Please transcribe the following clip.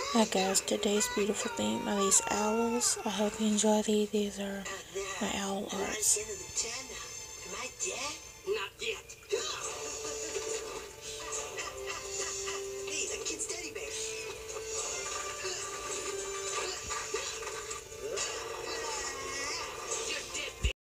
Alright guys, today's beautiful theme are these owls. I hope you enjoy these. These are my owl arts. Not yet.